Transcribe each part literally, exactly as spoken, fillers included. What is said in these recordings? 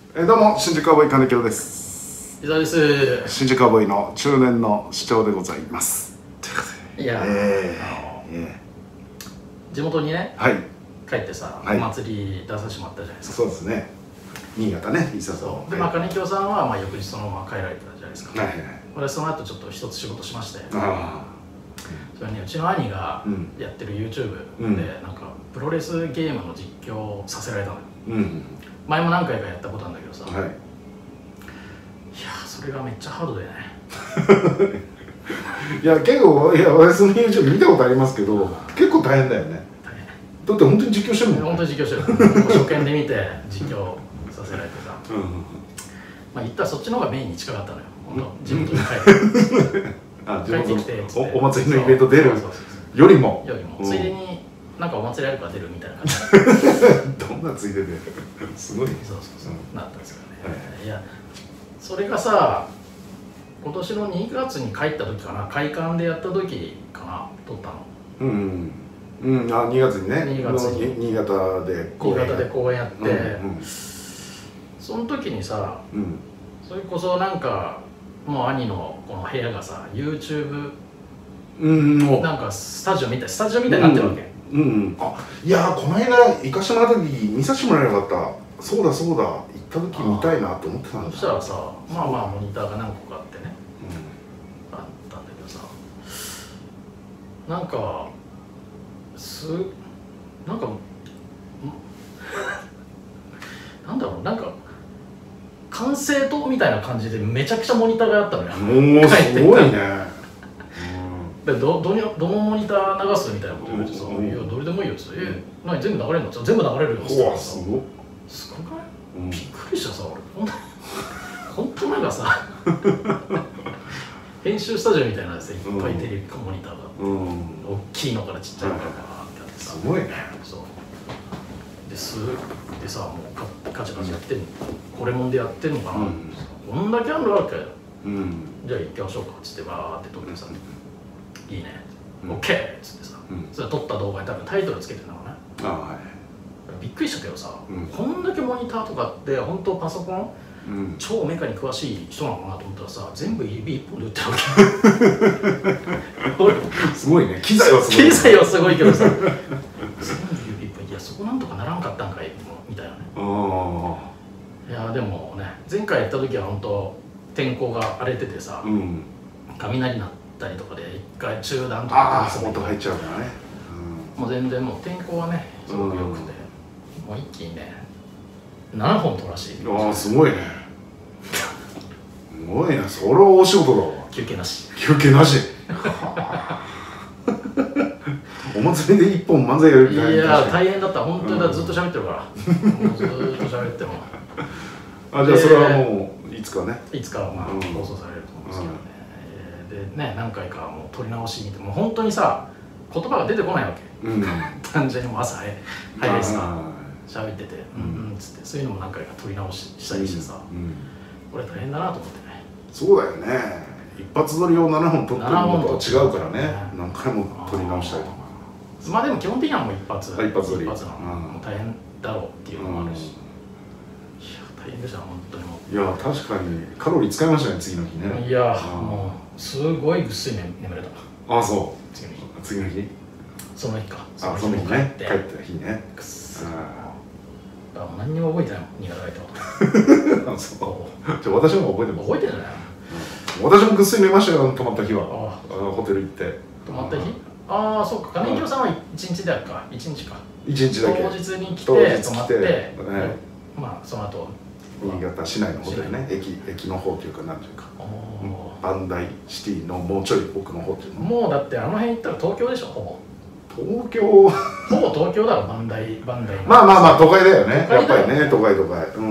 えどうも新宿カウボーイ金城です。 伊沢です。 新宿カウボーイの中年の市長でございます。 いや、 えーーえー、地元にね、 はい、 帰ってさ、 はい、 お祭り出させてもらったじゃないですか。 そうですね、新潟ね、伊沢さん。 で、まあ金城さんはまあ翌日そのまま帰られたじゃないですか。 はいはいはい。 俺その後ちょっと一つ仕事しまして、 あそれね、うちの兄がやってる YouTube で、 うん、 なんかプロレスゲームの実況をさせられたのよ。 うん、 前も何回かやったことあるんだけどさ、 はい、 いやそれがめっちゃハードでねいや結構、いや私その YouTube 見たことありますけど、結構大変だよね。 大変だって本当に実況してるもんね。 本当に実況してる初見で見て実況させられてさ、うん、まあ言ったらそっちの方がメインに近かったのよ、本当地元に帰ってあ、 帰ってきてお, お祭りのイベント出るよりもよりも、ついでになんかお祭りあるから出るみたいな感じどんなついでですごい。 そうそうそう、うん、なったんですよね、はい、いやそれがさ今年のにがつに帰った時かな、会館でやった時かな、撮ったの。 うんうん、うん、あ、にがつにね、 にがつに新潟で公演新潟で公演やって、うんうん、その時にさ、うん、それこそなんかもう兄のこの部屋がさ YouTube なんかスタジオみたいスタジオみたいになってるわけ。 うん、うん、あ、いやこの間行かしてもらった時見させてもらえばよかった。そうだそうだ、行った時見たいなと思ってたんだ。 そしたらさ、まあまあモニターが何個かあってね、うん、あったんだけどさ、なんかすなんかなんだろう、なんか完成度みたいな感じでめちゃくちゃモニターがあったのよ。 もうすごいね。 で ど, ど, どのモニター流すみたいなこと言われてさ、いやどれでもいいよって言って、え何全部流れるの？全部流れるよって言ってさ、すごくない？うん、びっくりしたさ、俺ほんと本当なんかさ編集スタジオみたいなですね、いっぱいテレビかモニターが、うん、大きいのからちっちゃいのからバーってあってさ、 すごいね。 そうですでさ、もうカチャカチャやってんの、これもんでやってんのかな、うん、こんだけあるわけ、うん、じゃあ行きましょうかっつってバーって撮ってさ、いいね、オッケーっつってさ、うん、それ撮った動画に多分タイトルつけてるのかな。あ、はい、びっくりしたけどさ、うん、こんだけモニターとかって本当パソコン、うん、超メカに詳しい人なのかなと思ったらさ、全部指一本で打ってるわけすごいね、機材はすごい、 機材はすごいけどさ全部指一本、いやそこなんとかならんかったんかいみたいなね。いやでもね、前回やった時は本当天候が荒れててさ、うん、雷鳴ったりとかで一回中断とか音入っちゃうからね、 うん、もう全然もう天候はねすごく良くて、うん、もう一気にねななほん撮らしい。 ああすごいねすごいね、それは大仕事だわ。 休憩なし休憩なしお祭りで一本漫才やるみたいな。 いや大変だった、本当にだ、ずっと喋ってるからもうずっと喋ってもあ、じゃあそれはもういつかね、 いつかまあ放送されると思うんですけどね、うん、でね、何回かもう撮り直し見てもう本当にさ言葉が出てこないわけ、うん、単純にもう朝早いさ喋っててうんうんっつって、そういうのも何回か撮り直ししたりしてさ、うんうん、これ大変だなと思ってね。 そうだよね、一発撮りをななほん撮ってるのとは違うからね、何回も撮り直したりとか。 まあでも基本的にはもう一発一発撮り、 一発なの、うん、もう大変だろうっていうのもあるし、うん、いや大変でした本当にもう。 いや確かにカロリー使いましたね、次の日ね。 いやもうすごいぐっすり眠れた。 ああそう、次の日次の日その日か、 その日にね、帰った日ね。 くっそああ何にも覚えてないもん、新潟帰ったこと。 そうじゃあ私も覚えてます。 覚えてるんじゃない？ 私もぐっすり寝ましたよ、泊まった日は。あのホテル行って泊まった日、ああそうか、金城さんはいちにちだか、いちにちか、 いちにちだけ当日に来て泊まって、まあその後新潟市内のホテルね、駅駅の方というかなんていうか、バンダイシティのもうちょい奥の方っていうの。 もうだってあの辺行ったら東京でしょ、ほぼ。 東京ほぼ東京だろ、バンダイバンダイ。 まあまあまあ都会だよね、やっぱりね、都会都会。うん。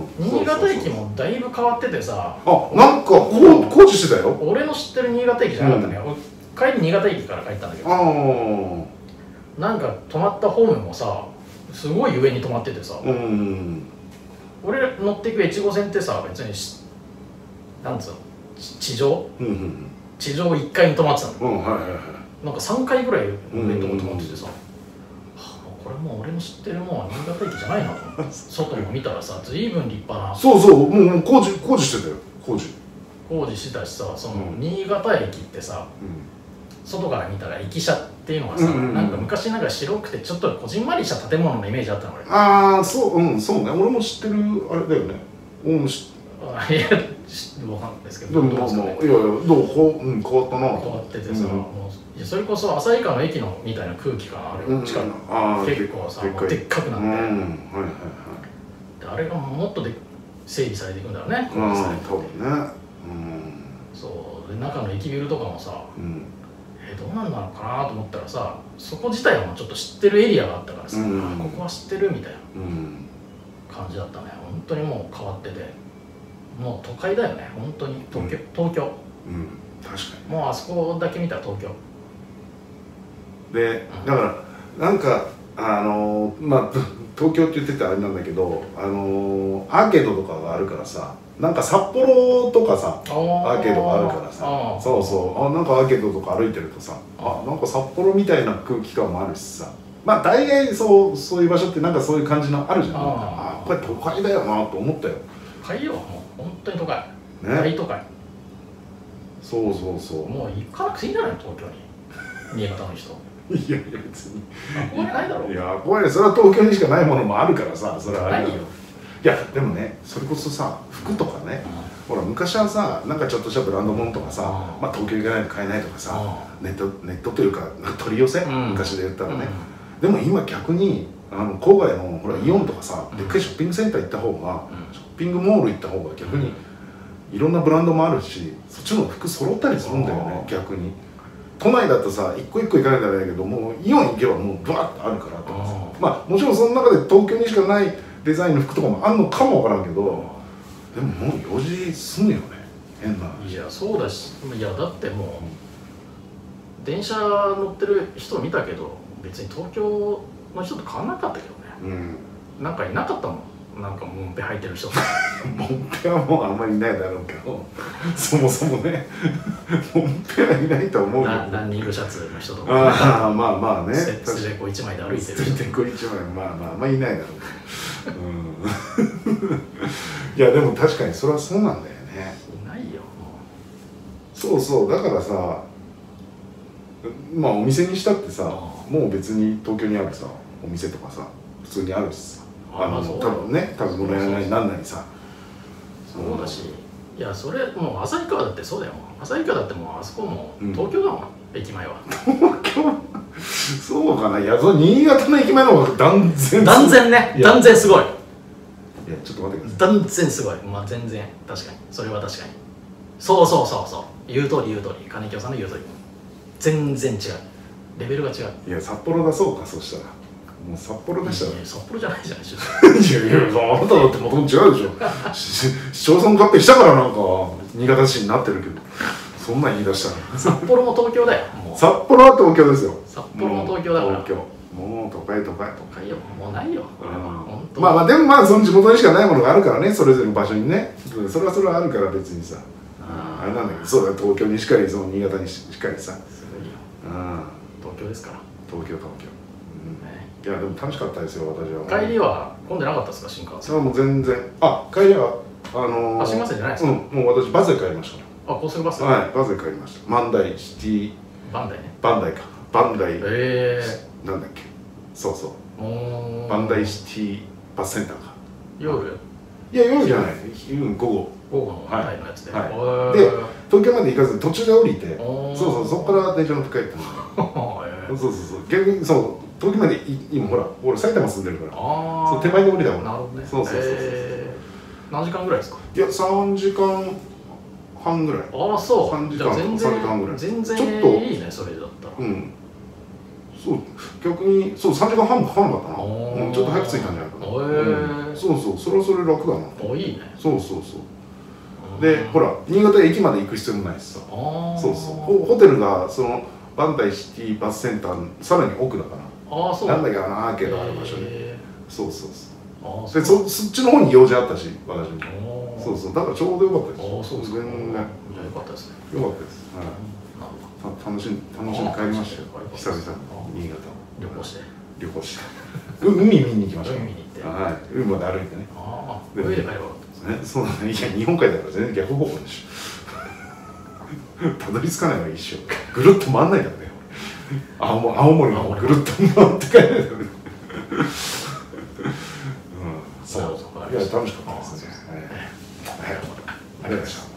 新潟駅もだいぶ変わっててさ、 あ、なんか工事してたよ。 俺の知ってる新潟駅じゃなかったね。帰り新潟駅から帰ったんだけど、なんか止まったホームもさすごい上に止まっててさ、俺乗っていく越後線ってさ別になんつうの地上地上いっかいに止まってたの、なんかさんかいぐらい上のとこ止まっててさ、 これもう俺の知ってるもう新潟駅じゃないなと思って外も見たらさ随分立派なそうそうもうもう工事工事してたよ工事工事してたしさその、 うん、 新潟駅ってさ、うん、外から見たら駅舎っていうのがさ、うんうんうん、なんか昔なんか白くてちょっとこじんまりした建物のイメージあったの俺。 ああそううんそうね俺も知ってるあれだよね俺も知ってあいやわかんないですけどでもまあまあいやいやどうこう、うん、変わったな変わっててさ、うん、もういやそれこそ旭川の駅のみたいな空気がある近く、うん、あ結構さで っ, もうでっかくなって、うんはいはいはい、であれがもっとで整備されていくんだろうねこうされて多分ね、うん、 そうで中の駅ビルとかもさ、うん、えどうなんだろうかなと思ったらさそこ自体はもうちょっと知ってるエリアがあったからさ、うん、ここは知ってるみたいな感じだったね本当にもう変わっててもう都会だよね本当に東京、うん、東京、 うん、確かにもうあそこだけ見たら東京で、うん、だからなんかあのー、まあ東京って言ってたあれなんだけどあのー、アーケードとかがあるからさなんか札幌とかさアーケードがあるからさそうそうあなんかアーケードとか歩いてるとさあなんか札幌みたいな空気感もあるしさまあ大概そうそういう場所ってなんかそういう感じのあるじゃんああこれ都会だよなと思ったよ都会よもう本当に都会、ね、大都会そうそうそうもう行かなくていいんじゃないの東京に新潟の人いやいや別に憧れないだろういや憧れそれは東京にしかないものもあるからさそれはあれだよいやでもねそれこそさ服とかね、うん、ほら昔はさなんかちょっとしたブランド物とかさ、うん、まあ東京行かないと買えないとかさ、うん、ネットネットというか取り寄せ、うん、昔で言ったらね、うん、でも今逆にあの郊外のほらイオンとかさ、うん、でっかいショッピングセンター行った方が、うん、ショッピングモール行った方が逆にいろんなブランドもあるしそっちの服揃ったりするんだよね逆に都内だとさ一個一個行かないとあれだけどもうイオン行けばもうバーッとあるからとかさまあもちろんその中で東京にしかないデザインの服とかもあるのかもわからんけどでももうよじ済むよね変ないやそうだしいやだってもう電車乗ってる人見たけど別に東京の人と変わんなかったけどね、うん、なんかいなかったもんなんかモンペ履いてる人モンペはもうあんまりいないだろうけどそもそもねモンペはいないと思うよランニングシャツの人とか、 ね、ああまあまあねステテコいちまいで歩いてるステテコいちまいまあまああんまりいないだろうけど、うん、いやでも確かにそれはそうなんだよねいないよそうそうだからさまあお店にしたってさもう別に東京にあるさお店とかさ普通にあるしさあの多分ね多分のやなんなりさそうだしいやそれもう旭川だってそうだよ旭川だってもうあそこも東京だもん、うん、駅前は東京そうかないやその新潟の駅前の方が断然断然ね断然すごいいやちょっと待ってください断然すごいまあ全然確かにそれは確かにそうそうそうそう言う通り言う通り金京さんの言う通り全然違うレベルが違ういや札幌だそうかそしたらもう札幌でしたら、 ね、札幌じゃないじゃないですかいやいやあなただってもともと違うでしょ市町村合併したからなんか新潟市になってるけどそんなん言い出したら札幌も東京だよもう札幌は東京ですよ札幌も東京だから東京もう都会都会都会よもうないよ、 うん、まあまあでもまあその地元にしかないものがあるからねそれぞれの場所にねそれはそれはあるから別にさあ, あれなんだけどそうだ東京にしかりその新潟にしかりさすごいよ、 うん、 東京ですから東京東京いやでも楽しかったですよ私は帰りは混んでなかったですか新幹線あもう全然あ帰りはあのー、 あ新幹線じゃないですかうんもう私バスで帰りましたあ高速バスはいバスで帰りました万代シティバンダイねバンダイかバンダイえー、なんだっけそうそうバンダイシティバスセンターか夜いや夜じゃない午後午後の台のやつで、 はいはい、で東京まで行かず途中で降りてそうそうそこから電車乗って帰ったのそうそうそう逆にそう東京まで今ほら俺埼玉住んでるからそう手前で降りたもんなるほどねそうそうそうそう、 えー、何時間ぐらいですかいやさんじかんはんぐらいああそうさんじかんさんじかんはんぐらい全然ちょっといいねそれだったらうんそう逆にそうさんじかんはんもかからなかったな、うん、ちょっと早く着いたんじゃないかな、うん、そうそうそれはそれ楽だなおいいねそうそうそうでほら新潟駅まで行く必要もないしさそうそうホテルがそのバンダイシティバスセンターさらに奥だからあそうなんだっけあのアーケードある場所にそうそうそうで そ, そっちの方に用事あったし私にそうそうだからちょうどよかったですあそうですか全然よかったですねよかったです、はい、楽しん楽しんで帰りましたよ久々に新潟旅行して旅行して海見に行きました。 海見に行って、 はい、海まで歩いてね。 ああ、泳いで帰ればよかったですね。そうだね。いや、日本海だから全然逆方向でしょたどり着かないのが一緒。ぐるっと回んないからね。青森青森のぐるっと回って帰る、うん、そう、いや楽しかったですね。はい、ありがとうございました。